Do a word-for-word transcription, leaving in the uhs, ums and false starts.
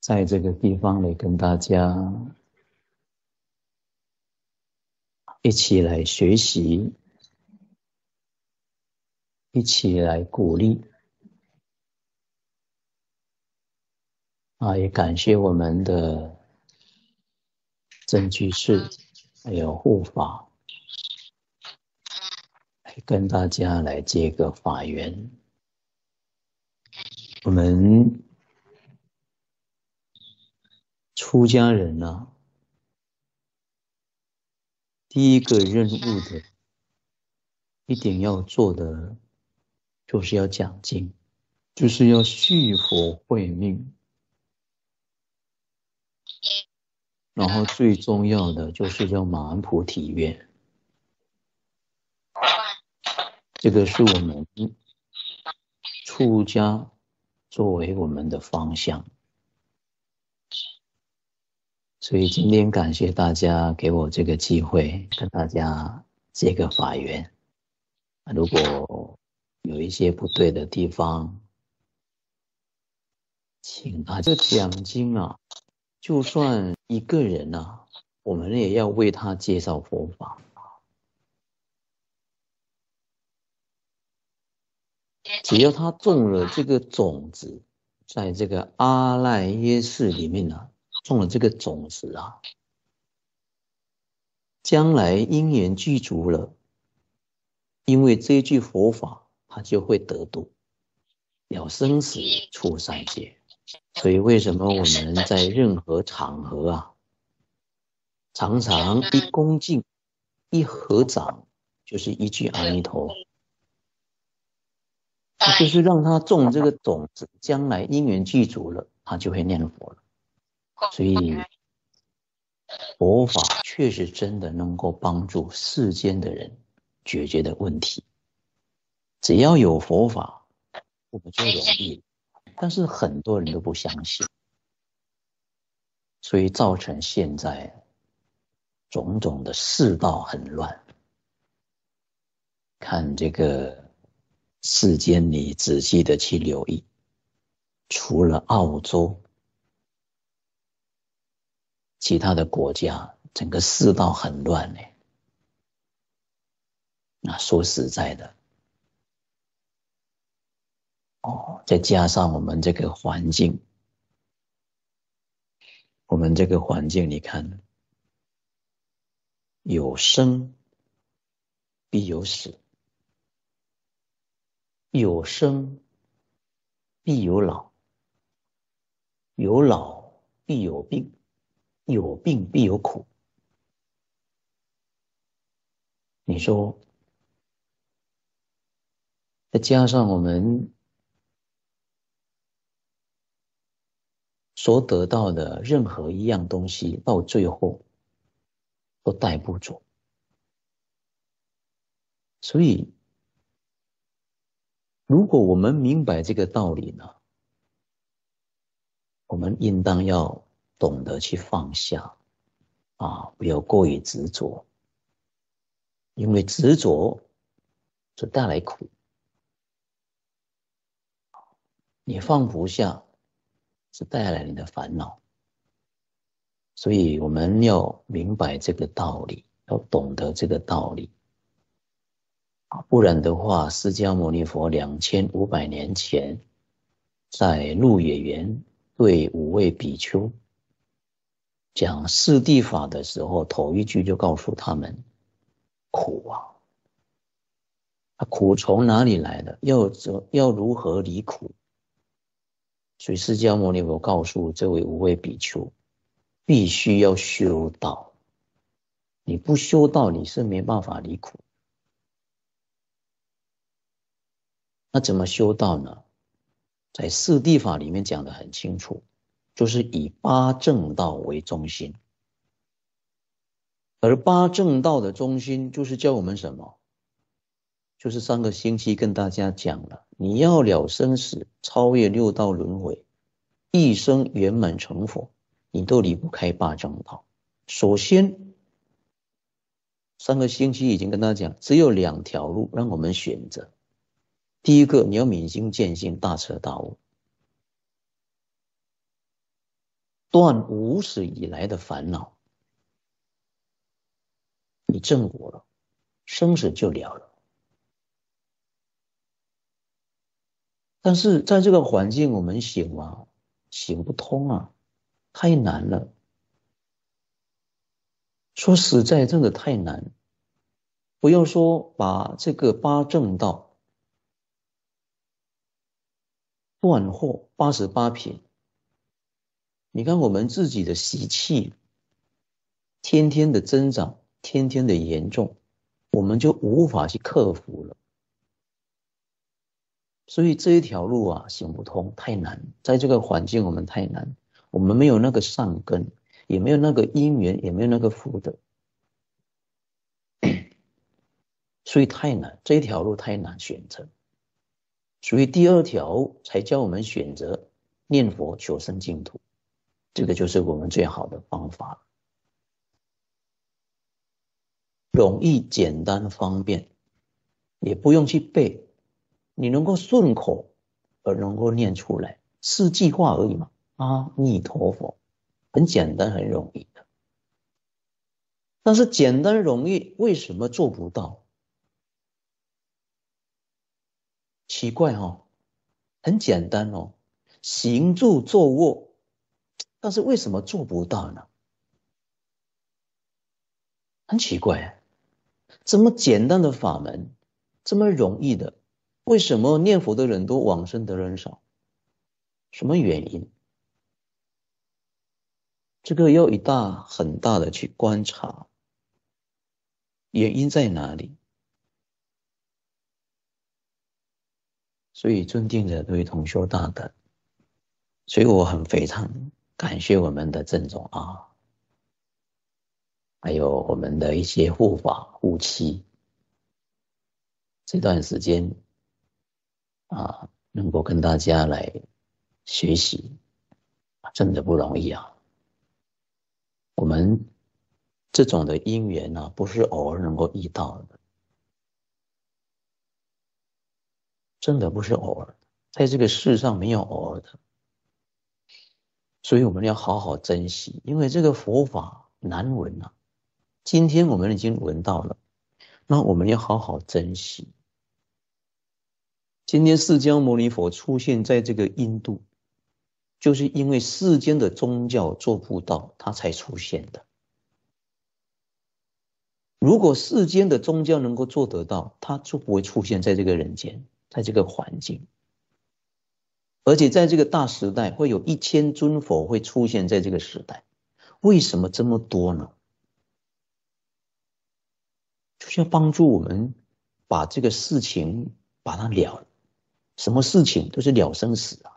在这个地方里跟大家一起来学习，一起来鼓励啊！也感谢我们的真居士还有护法，来跟大家来接个法缘。我们出家人啊，第一个任务的一定要做的就是要讲经，就是要续佛慧命，然后最重要的就是要满菩提愿。这个是我们出家作为我们的方向。所以今天感谢大家给我这个机会跟大家结个法缘。如果有一些不对的地方，请大家讲经啊，就算一个人啊，我们也要为他介绍佛法。只要他种了这个种子，在这个阿赖耶识里面啊，种了这个种子啊，将来因缘具足了，因为这一句佛法，他就会得度，了生死出三界。所以为什么我们在任何场合啊，常常一恭敬一合掌就是一句阿弥陀，就是让他种这个种子，将来因缘具足了，他就会念佛了。所以佛法确实真的能够帮助世间的人解决的问题。只要有佛法，我们就容易了。但是很多人都不相信，所以造成现在种种的世道很乱。看这个世间，你仔细的去留意，除了澳洲，其他的国家整个世道很乱呢。那说实在的，哦，再加上我们这个环境，我们这个环境，你看，有生必有死，有生必有老，有老必有病，有病必有苦。你说，再加上我们所得到的任何一样东西，到最后都带不走。所以，如果我们明白这个道理呢，我们应当要懂得去放下啊，不要过于执着，因为执着是带来苦，你放不下是带来你的烦恼。所以我们要明白这个道理，要懂得这个道理，不然的话，释迦牟尼佛两千五百年前在鹿野园对五位比丘讲四谛法的时候，头一句就告诉他们苦啊，苦从哪里来的？要要如何离苦？所以释迦牟尼佛告诉这位五位比丘，必须要修道，你不修道，你是没办法离苦。那怎么修道呢？在四谛法里面讲得很清楚，就是以八正道为中心。而八正道的中心就是教我们什么？就是上个星期跟大家讲了，你要了生死，超越六道轮回，一生圆满成佛，你都离不开八正道。首先，上个星期已经跟大家讲，只有两条路让我们选择。第一个，你要明心见性，大彻大悟。 断无始以来的烦恼，你证果了，生死就了了。但是在这个环境，我们行吗？行不通啊，太难了。说实在，真的太难。不要说把这个八正道断惑八十八品，你看我们自己的习气，天天的增长，天天的严重，我们就无法去克服了。所以这一条路啊，行不通，太难。在这个环境，我们太难，我们没有那个善根，也没有那个因缘，也没有那个福德，所以太难，这一条路太难选择。所以第二条才教我们选择念佛求生净土，这个就是我们最好的方法，容易、简单、方便，也不用去背，你能够顺口而能够念出来，四句话而已嘛。阿弥陀佛，很简单，很容易的。但是简单容易，为什么做不到？奇怪哦，很简单哦，行住坐卧，但是为什么做不到呢？很奇怪，这么简单的法门，这么容易的，为什么念佛的人多，往生的人少？什么原因？这个要一大很大的去观察，原因在哪里？所以尊敬的各位同修大德，所以我很非常感谢我们的郑总啊，还有我们的一些护法护妻，这段时间啊，能够跟大家来学习，真的不容易啊。我们这种的因缘啊，不是偶尔能够遇到的，真的不是偶尔，在这个世上没有偶尔的，所以我们要好好珍惜，因为这个佛法难闻啊。今天我们已经闻到了，那我们要好好珍惜。今天释迦牟尼佛出现在这个印度，就是因为世间的宗教做不到，他才出现的。如果世间的宗教能够做得到，他就不会出现在这个人间，在这个环境。而且在这个大时代，会有一千尊佛会出现在这个时代。为什么这么多呢？就是要帮助我们把这个事情把它了，什么事情都是了生死啊。